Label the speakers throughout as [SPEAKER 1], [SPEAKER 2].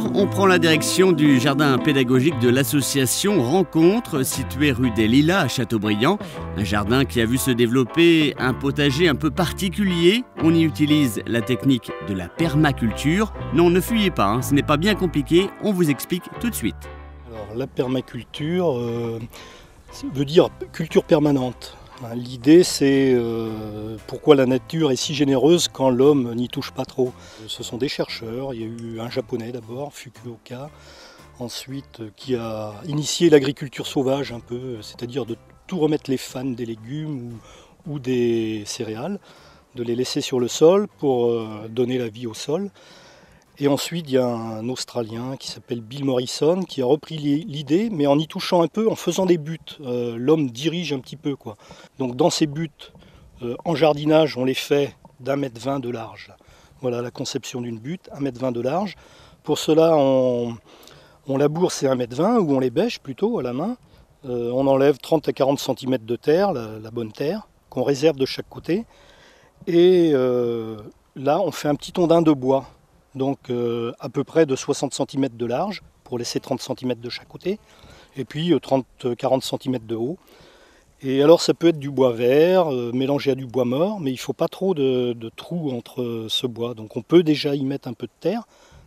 [SPEAKER 1] on prend la direction du jardin pédagogique de l'association Rencontre, situé rue des Lilas à Châteaubriand. Un jardin qui a vu se développer un potager un peu particulier. On y utilise la technique de la permaculture. Non, ne fuyez pas, ce n'est pas bien compliqué, on vous explique tout de suite.
[SPEAKER 2] Alors, la permaculture veut dire culture permanente. L'idée, c'est pourquoi la nature est si généreuse quand l'homme n'y touche pas trop. Ce sont des chercheurs, il y a eu un japonais d'abord, Fukuoka, ensuite qui a initié l'agriculture sauvage un peu, c'est-à-dire de tout remettre les fans des légumes ou des céréales, de les laisser sur le sol pour donner la vie au sol. Et ensuite, il y a un Australien qui s'appelle Bill Morrison qui a repris l'idée, mais en y touchant un peu, en faisant des buts. L'homme dirige un petit peu, quoi. Donc dans ces buts, en jardinage, on les fait d'1,20 m de large. Voilà la conception d'une butte, 1,20 m de large. Pour cela, on laboure ces 1,20 m ou on les bêche plutôt à la main. On enlève 30 à 40 cm de terre, la bonne terre, qu'on réserve de chaque côté. Et là, on fait un petit ondin de bois. Donc à peu près de 60 cm de large, pour laisser 30 cm de chaque côté, et puis 30-40 cm de haut. Et alors ça peut être du bois vert, mélangé à du bois mort, mais il ne faut pas trop de trous entre ce bois. Donc on peut déjà y mettre un peu de terre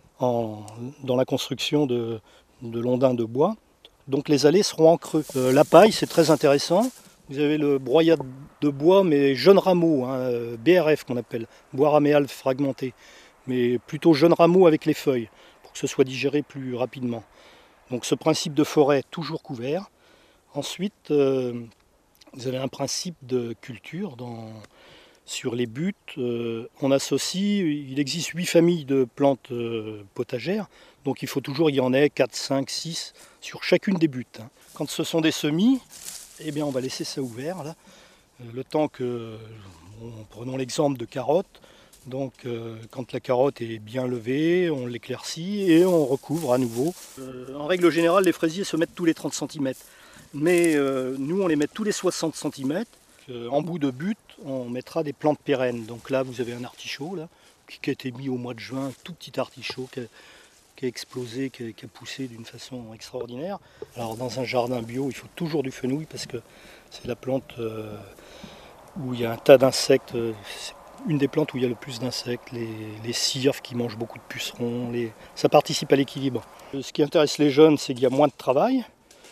[SPEAKER 2] dans la construction de l'ondin de bois. Donc les allées seront en creux. La paille, c'est très intéressant. Vous avez le broyat de bois, mais jeune rameau, BRF qu'on appelle, bois raméal fragmenté. Mais plutôt jeunes rameaux avec les feuilles, pour que ce soit digéré plus rapidement. Donc ce principe de forêt toujours couvert. Ensuite, vous avez un principe de culture sur les buts. On associe, il existe 8 familles de plantes potagères, donc il faut toujours y en ait 4, 5, 6 sur chacune des buttes. Quand ce sont des semis, eh bien on va laisser ça ouvert, là, le temps que, prenons l'exemple de carottes. Donc quand la carotte est bien levée, on l'éclaircit et on recouvre à nouveau. En règle générale, les fraisiers se mettent tous les 30 cm. Mais nous, on les met tous les 60 cm. En bout de butte, on mettra des plantes pérennes. Donc là, vous avez un artichaut là, qui a été mis au mois de juin, un tout petit artichaut qui a explosé, qui a poussé d'une façon extraordinaire. Alors dans un jardin bio, il faut toujours du fenouil parce que c'est la plante où il y a un tas d'insectes. Une des plantes où il y a le plus d'insectes, les cirves qui mangent beaucoup de pucerons, ça participe à l'équilibre. Ce qui intéresse les jeunes, c'est qu'il y a moins de travail.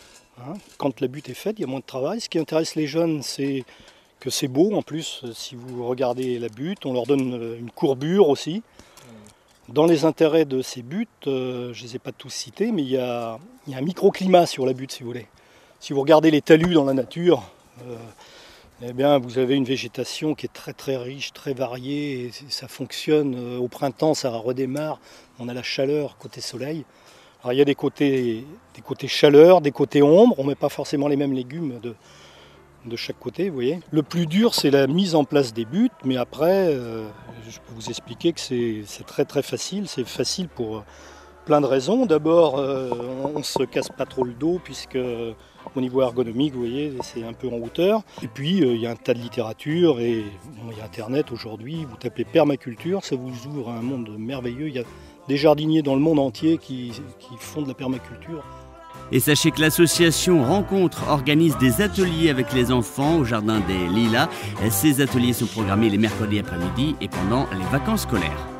[SPEAKER 2] Quand la butte est faite, il y a moins de travail. Ce qui intéresse les jeunes, c'est que c'est beau en plus. Si vous regardez la butte, on leur donne une courbure aussi. Dans les intérêts de ces buttes, je ne les ai pas tous cités, mais il y a un microclimat sur la butte, si vous voulez. Si vous regardez les talus dans la nature, eh bien, vous avez une végétation qui est très très riche, très variée, et ça fonctionne. Au printemps, ça redémarre, on a la chaleur côté soleil. Alors il y a des côtés chaleur, des côtés ombre, on ne met pas forcément les mêmes légumes de chaque côté, vous voyez. Le plus dur, c'est la mise en place des buttes, mais après, je peux vous expliquer que c'est très très facile. C'est facile pour plein de raisons. D'abord, on ne se casse pas trop le dos, puisque au niveau ergonomique, vous voyez, c'est un peu en hauteur. Et puis, il y a un tas de littérature et il y a Internet aujourd'hui. Vous tapez permaculture, ça vous ouvre un monde merveilleux. Il y a des jardiniers dans le monde entier qui font de la permaculture.
[SPEAKER 1] Et sachez que l'association Rencontre organise des ateliers avec les enfants au jardin des Lilas. Ces ateliers sont programmés les mercredis après-midi et pendant les vacances scolaires.